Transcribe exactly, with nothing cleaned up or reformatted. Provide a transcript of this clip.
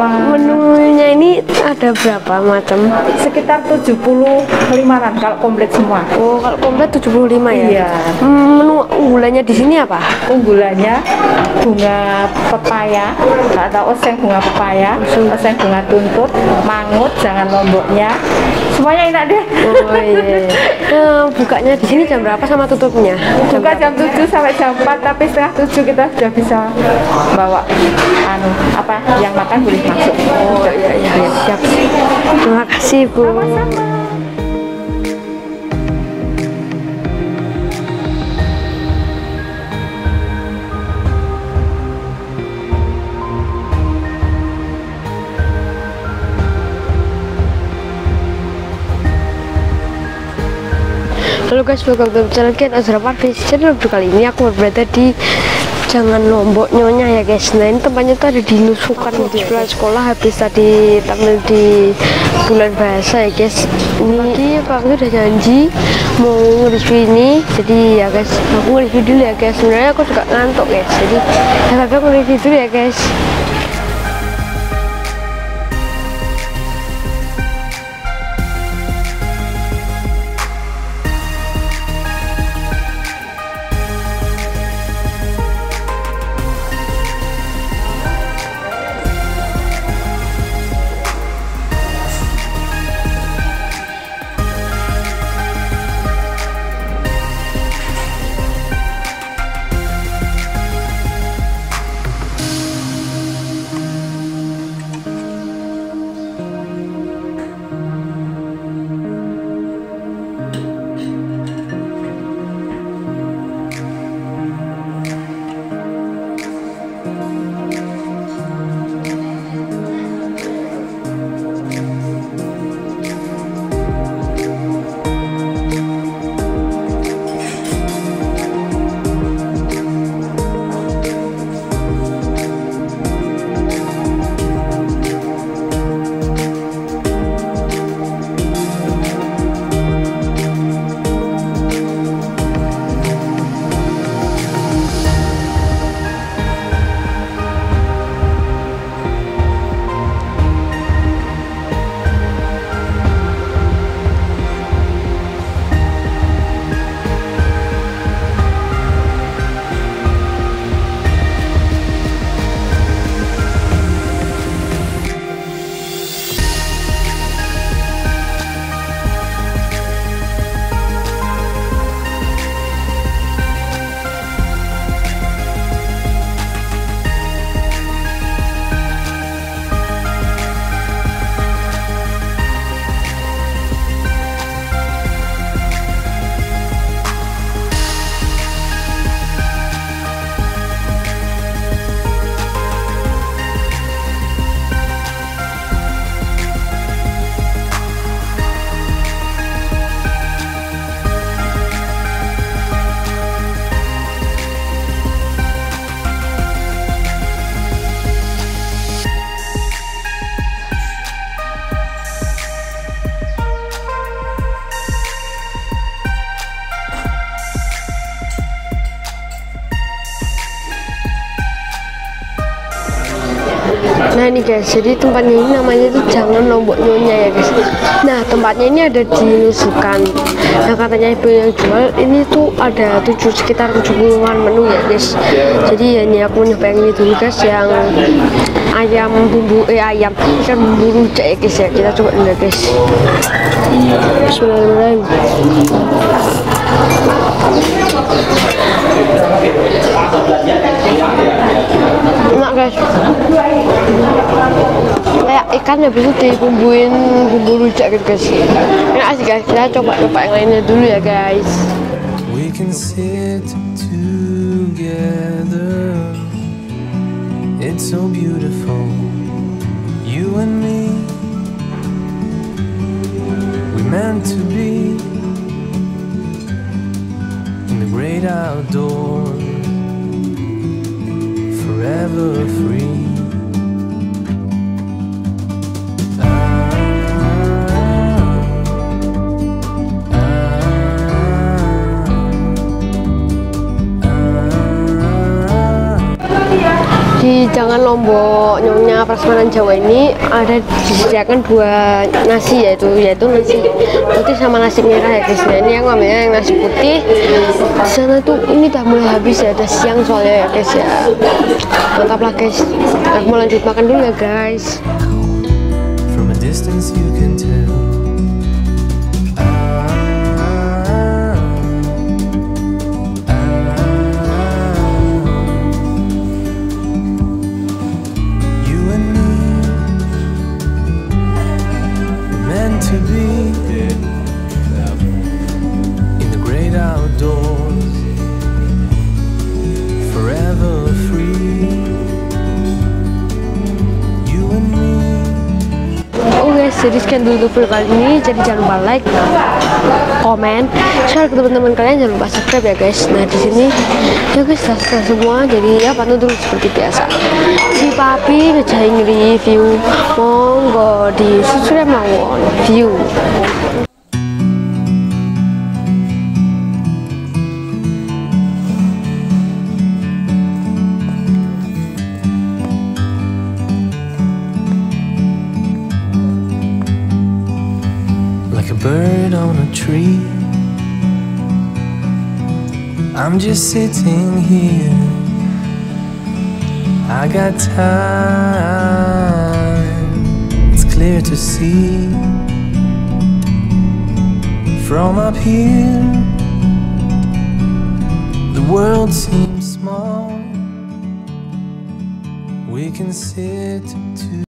semua. Menunya ini ada berapa macam? Sekitar tujuh puluh lima-an kalau komplit semua. Oh, kalau komplit tujuh puluh lima ya? Iya. Hmm, menu unggulannya di sini apa? Unggulannya bunga pepaya, atau oseng bunga pepaya, oseng bunga tuntut, mangut, jangan lomboknya. Semuanya enak deh. Oh iya. Nah, bukanya di sini jam berapa sama tutupnya? Jam Buka jam tujuh sampai jam empat, tapi setengah tujuh kita sudah bisa bawa anu apa yang makan boleh masuk. Oh iya iya, iya. Siap. Terima kasih Bu. Sama-sama. Halo guys, welcome to channel Ken Azra Parvis. Channel kali ini aku berada di Jangan Lombok Nyonya ya guys. Nah ini tempatnya tuh ada di Nusukan di sebelah sekolah. Habis tadi tampil di bulan bahasa ya guys. Ini aku udah janji mau nge-review ini. Jadi ya guys, aku nge-review dulu ya guys. Sebenarnya aku juga ngantuk guys. Jadi ya tapi aku nge-review dulu ya guys. Nah ini guys, jadi tempatnya ini namanya itu Jangan Lombok Nyonya ya guys. Nah tempatnya ini ada di Nusukan. Nah katanya ibu yang jual ini tuh ada tujuh sekitar tujuh puluhan menu ya guys. Jadi ya ini aku nyoba yang ini dulu guys, yang ayam bumbu eh ayam ikan bumbu rujak ya guys ya. Kita coba dulu guys. Bismillahirrahmanirrahim. Enak guys, kayak ikan habis itu dibumbuin bumbu rujak gitu guys. Enak sih guys, kita coba coba yang lainnya dulu ya guys. We can sit together, it's so beautiful, you and me, we meant to be in the great outdoors, forever free. Di jangan Lombok Nyonya Prasmanan Jawa ini ada disediakan dua nasi, yaitu yaitu nasi putih sama nasi merah ya guys. Nah ini yang namanya yang nasi putih di sana tuh ini udah mulai habis ya, udah siang soalnya ya guys ya. Mantap lah guys, aku mau lanjut makan dulu ya guys. From a distance you can tell. To be in the great outdoors, forever free, you and me. Oh guys, jadi sekian dulu video kali ini. Jadi jangan lupa like, komen, share ke teman-teman kalian, jangan lupa subscribe ya guys. Nah di sini ya guys selesai semua. Jadi ya pantun dulu seperti biasa. Si papi ngejain review, monggo di subscribe mawon view. Like a bird on a tree, I'm just sitting here. I got time, it's clear to see. From up here, the world seems small. We can sit to